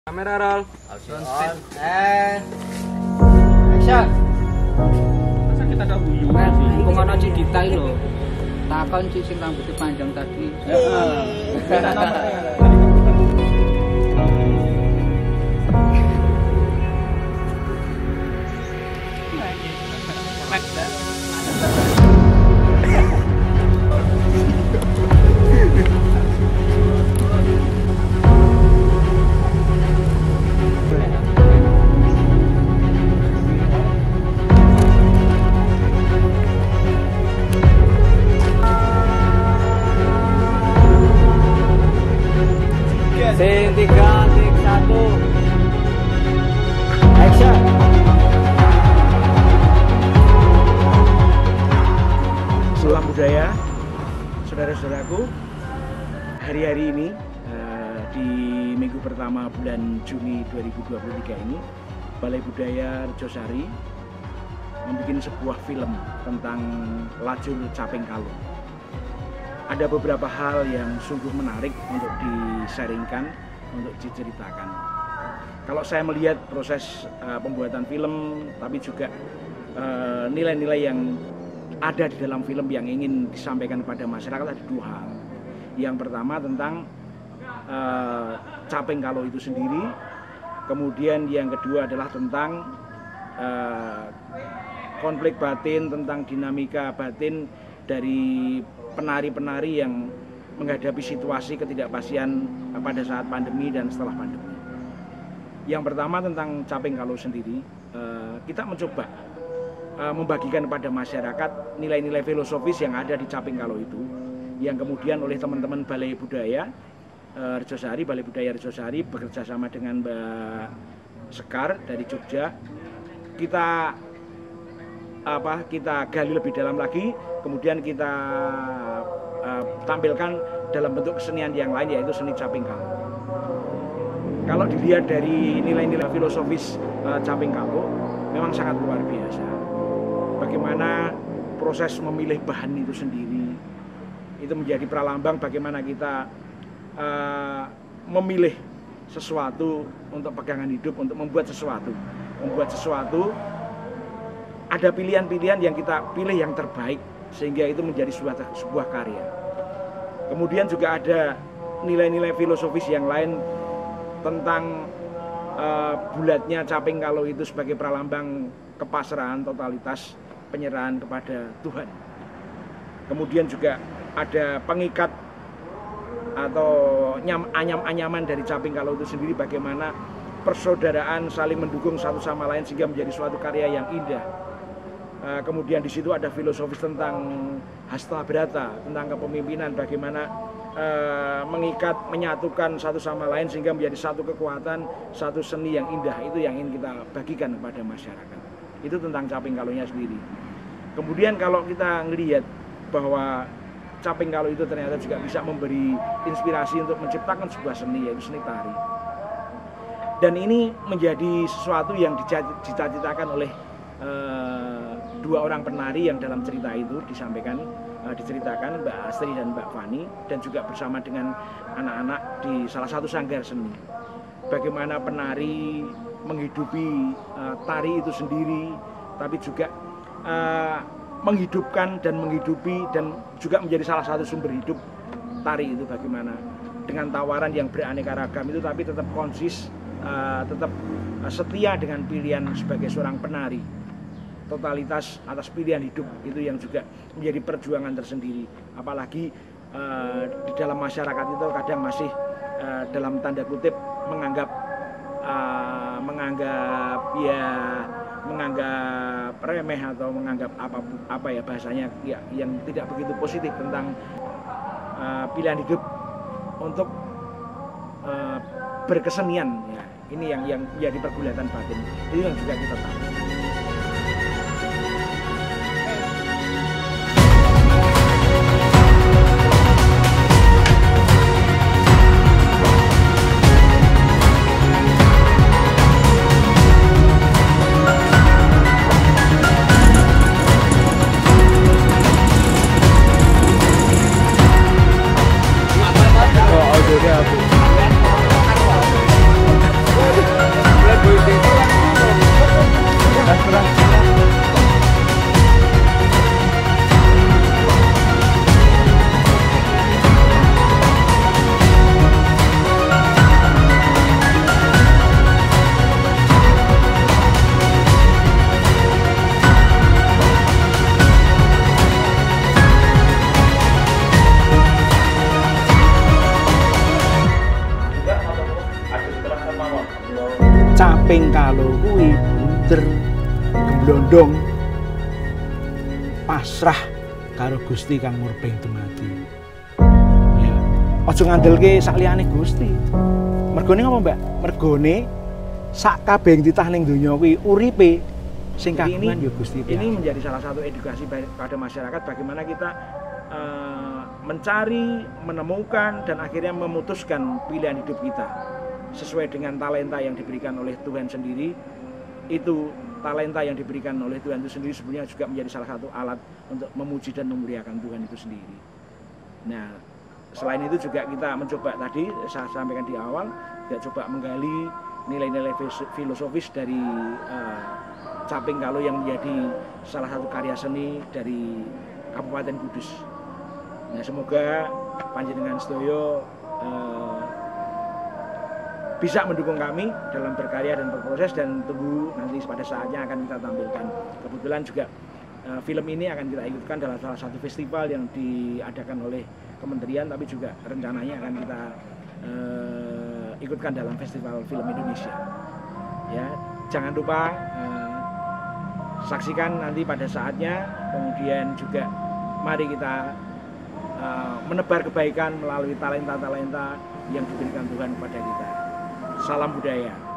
Kamera roll. Action. And action. Masa kita ada guyu Mas, sih? mumpung ana Cidita iki lho. Takon sih sing rambutnya panjang tadi. Heeh. Scene 3, take 1. Action. Salam budaya, saudara-saudaraku. Hari-hari ini di minggu pertama bulan Juni 2023 ini, Balai Budaya Rejosari membuat sebuah film tentang lajur Caping Kalong. Ada beberapa hal yang sungguh menarik untuk di-sharingkan, untuk diceritakan. Kalau saya melihat proses pembuatan film, tapi juga nilai-nilai yang ada di dalam film yang ingin disampaikan kepada masyarakat, ada dua hal. Yang pertama tentang Caping Kalong itu sendiri, kemudian yang kedua adalah tentang konflik batin, tentang dinamika batin dari penari-penari yang menghadapi situasi ketidakpastian pada saat pandemi dan setelah pandemi. Yang pertama tentang Caping Kalong sendiri, kita mencoba membagikan kepada masyarakat nilai-nilai filosofis yang ada di Caping Kalong itu, yang kemudian oleh teman-teman Balai Budaya Rejosari, Balai Budaya Rejosari bekerja sama dengan Mbak Sekar dari Jogja, kita gali lebih dalam lagi, kemudian kita tampilkan dalam bentuk kesenian yang lain, yaitu seni Caping Kalong. Kalau dilihat dari nilai-nilai filosofis Caping Kalong, memang sangat luar biasa. Bagaimana proses memilih bahan itu sendiri, itu menjadi pralambang bagaimana kita memilih sesuatu untuk pegangan hidup, untuk membuat sesuatu. Ada pilihan-pilihan yang kita pilih yang terbaik, sehingga itu menjadi sebuah karya. Kemudian juga ada nilai-nilai filosofis yang lain tentang bulatnya Caping Kalong itu sebagai pralambang kepasrahan, totalitas, penyerahan kepada Tuhan. Kemudian juga ada pengikat atau anyam-anyaman dari Caping Kalong itu sendiri, bagaimana persaudaraan saling mendukung satu sama lain sehingga menjadi suatu karya yang indah. Kemudian di situ ada filosofis tentang hasta brata, tentang kepemimpinan, bagaimana mengikat, menyatukan satu sama lain sehingga menjadi satu kekuatan, satu seni yang indah. Itu yang ingin kita bagikan kepada masyarakat. Itu tentang Caping Kalongnya sendiri. Kemudian kalau kita melihat bahwa Caping Kalong itu ternyata juga bisa memberi inspirasi untuk menciptakan sebuah seni, yaitu seni tari. Dan ini menjadi sesuatu yang dicita-citakan oleh dua orang penari yang dalam cerita itu diceritakan, Mbak Astri dan Mbak Fani, dan juga bersama dengan anak-anak di salah satu sanggar seni. Bagaimana penari menghidupi tari itu sendiri, tapi juga menghidupkan dan menghidupi dan juga menjadi salah satu sumber hidup tari itu, bagaimana dengan tawaran yang beraneka ragam itu, tapi tetap konsis, tetap setia dengan pilihan sebagai seorang penari. Totalitas atas pilihan hidup itu yang juga menjadi perjuangan tersendiri. Apalagi di dalam masyarakat itu kadang masih dalam tanda kutip menganggap remeh atau menganggap apa ya bahasanya ya, yang tidak begitu positif tentang pilihan hidup untuk berkesenian ya. Ini yang menjadi pergulatan batin. Itu yang juga kita tahu. Caping Kalo kuwi bunter gemblondong pasrah karo Gusti kang murbeng dumadi. Ya, aja ngandelke sak liyane Gusti. Mergone ngapa, Mbak? Mergone sak kabeh titah ning donya kuwi uripe sing kagungan ya Gusti. Ini menjadi salah satu edukasi pada masyarakat bagaimana kita mencari, menemukan dan akhirnya memutuskan pilihan hidup kita sesuai dengan talenta yang diberikan oleh Tuhan sendiri. Itu talenta yang diberikan oleh Tuhan itu sendiri sebenarnya juga menjadi salah satu alat untuk memuji dan memuliakan Tuhan itu sendiri. Nah, selain itu juga kita mencoba tadi saya sampaikan di awal, kita coba menggali nilai-nilai filosofis dari Caping Kalo yang menjadi salah satu karya seni dari Kabupaten Kudus. Nah, semoga panjenengan sedoyo bisa mendukung kami dalam berkarya dan berproses, dan tunggu nanti pada saatnya akan kita tampilkan. Kebetulan juga film ini akan kita ikutkan dalam salah satu festival yang diadakan oleh kementerian, tapi juga rencananya akan kita ikutkan dalam Festival Film Indonesia. Ya, jangan lupa saksikan nanti pada saatnya. Kemudian juga mari kita menebar kebaikan melalui talenta-talenta yang diberikan Tuhan kepada kita. Salam budaya.